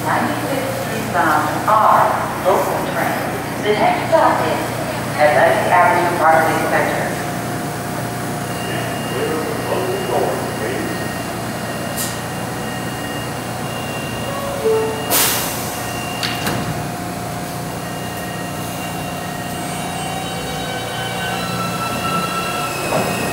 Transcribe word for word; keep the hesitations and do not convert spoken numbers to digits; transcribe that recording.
ninety-six eastbound are local train. The next stop is at Levy Avenue Barclays Center. Thank you.